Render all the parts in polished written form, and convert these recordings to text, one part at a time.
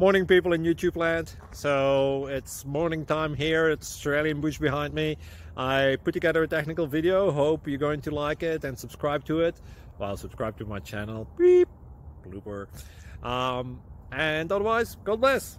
Morning, people in YouTube land. So it's morning time here. It's Australian bush behind me. I put together a technical video. Hope you're going to like it and subscribe to it. Well, subscribe to my channel. Beep. Blooper. And otherwise, God bless.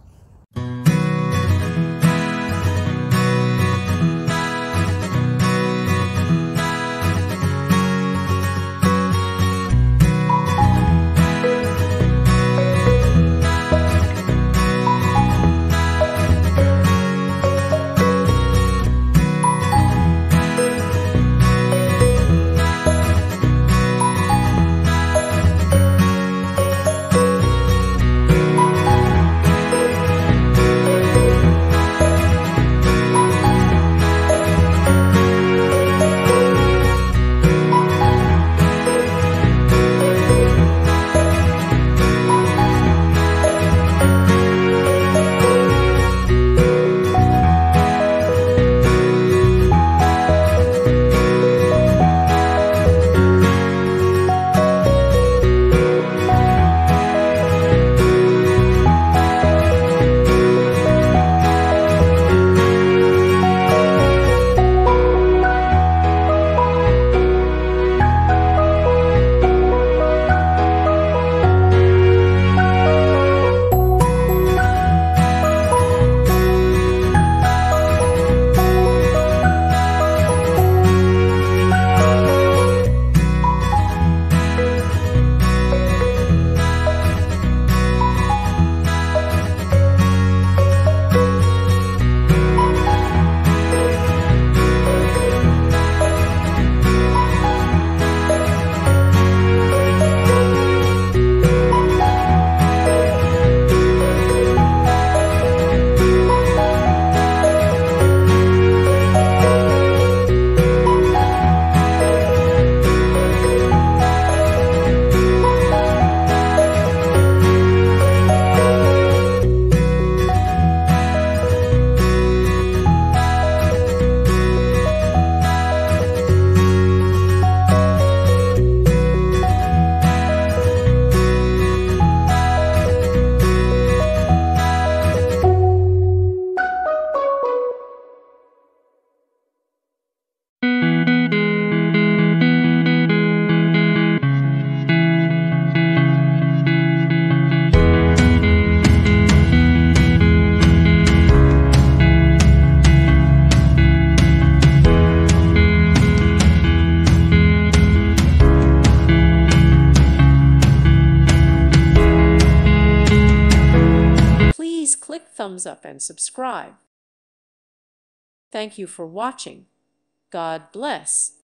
Please click thumbs up and subscribe. Thank you for watching. God bless.